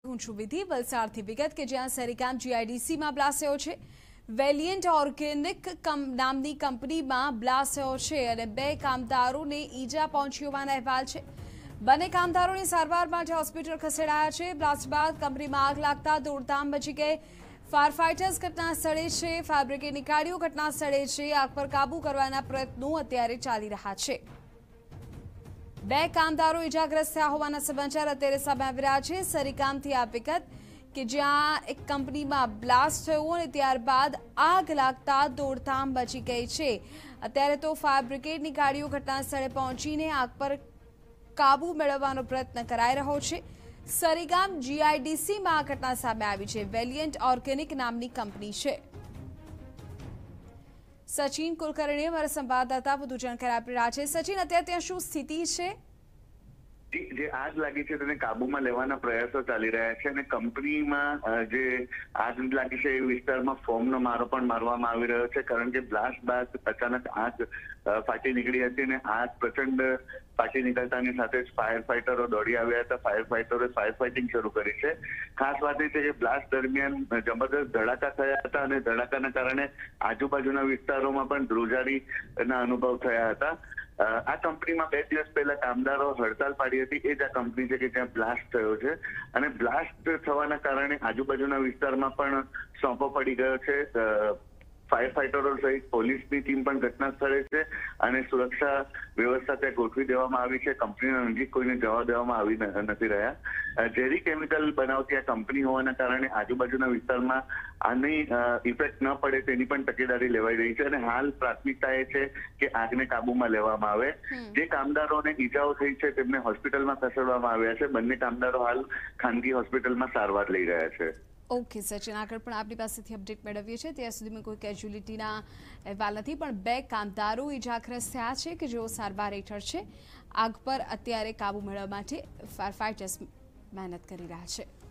હું છું વિધિ વલસાડથી વિગત કે જ્યાં સરીકામ જીઆઈડીસીમાં બ્લાસ્ટ થયો છે। વેલિયન્ટ ઓર્ગેનિક નામની કંપનીમાં બ્લાસ્ટ થયો છે અને બે કામદારોને ઈજા પહોંચી હોવાના અહેવાલ છે। બંને કામદારોને સારવાર માટે હોસ્પિટલ ખસેડાયા છે। બ્લાસ્ટ બાદ કંપનીમાં આગ લાગતા દોડધામ મચી ગઈ। ફાયર ફાઇટર્સ ઘટના સ્થળે છે। ફાયર બ્રિગેડની ગાડીઓ ઘટના સ્થળે છે। આગ પર કાબુ કરવાના પ્રયત્નો અત્યારે ચાલી રહ્યા છે। બે કામદારો ઇજાગ્રસ્ત થયા હોવાના સમાચાર અત્યારે સામે આવી રહ્યા છે। સરીકામથી આ વિગત કે જ્યાં એક કંપનીમાં બ્લાસ્ટ થયો અને ત્યારબાદ આગ લાગતા દોડધામ મચી ગઈ છે। અત્યારે તો ફાયર બ્રિગેડની ગાડીઓ ઘટના સ્થળે પહોંચીને આગ પર કાબુ મેળવવાનો પ્રયત્ન કરાઈ રહ્યો છે। સરીગામ જીઆઈડીસીમાં આ ઘટના સામે આવી છે। વેલિયન્ટ ઓર્ગેનિક નામની કંપની છે। સચિન કુલકર્ણી અમારા સંવાદદાતા વધુ જાણકારી આપી રહ્યા છે। સચિન, અત્યારે ત્યાં શું સ્થિતિ છે? જે આગ લાગી છે તેને કાબુમાં લેવાના પ્રયાસો ચાલી રહ્યા છે અને કંપનીમાં જે આગ લાગી છે એ વિસ્તારમાં ફોર્મનો મારો પણ મારવામાં આવી રહ્યો છે, કારણ કે બ્લાસ્ટ બાદ અચાનક આગ ફાટી નીકળી હતી અને આગ પ્રચંડ ફાટી નીકળતાની સાથે જ ફાયર ફાઇટરો દોડી આવ્યા હતા। ફાયર ફાઇટરોએ ફાયર ફાઇટિંગ શરૂ કરી છે। ખાસ વાત એ છે કે બ્લાસ્ટ દરમિયાન જબરદસ્ત ધડાકા થયા હતા અને ધડાકાના કારણે આજુબાજુના વિસ્તારોમાં પણ ધ્રુજારીના અનુભવ થયા હતા। આ કંપનીમાં 2 દિવસ પહેલા કામદારો હડતાલ પાડી હતી। એ જ આ કંપની છે કે જ્યાં બ્લાસ્ટ થયો છે અને બ્લાસ્ટ થવાના કારણે આજુબાજુના વિસ્તારમાં પણ સોંપો પડી ગયો છે। ફાયર ફાઇટરો સહિત પોલીસની ટીમ પણ ઘટના સ્થળે છે અને સુરક્ષા વ્યવસ્થા ત્યાં ગોઠવી દેવામાં આવી છે। કંપનીના નજીક કોઈને જવા દેવામાં આવી નથી રહ્યા। ઝેરી કેમિકલ બનાવતી આ કંપની હોવાના કારણે આજુબાજુના વિસ્તારમાં આની ઇફેક્ટ ન પડે તેની પણ તકેદારી લેવાઈ રહી છે અને હાલ પ્રાથમિકતા એ છે કે આગને કાબુમાં લેવામાં આવે। જે કામદારોને ઈજાઓ થઈ છે તેમને હોસ્પિટલમાં ખસેડવામાં આવ્યા છે। બંને કામદારો હાલ ખાનગી હોસ્પિટલમાં સારવાર લઈ રહ્યા છે। ઓકે સચિન, આગળ પણ આપણી પાસેથી અપડેટ મેળવીએ છીએ। ત્યાં સુધીમાં કોઈ કેઝ્યુલિટીના અહેવાલ નથી, પણ 2 કામદારો ઇજાગ્રસ્ત થયા છે કે જેઓ સારવાર હેઠળ છે। આગ પર અત્યારે કાબુ મેળવવા માટે ફાયર ફાઇટર્સ મહેનત કરી રહ્યા છે।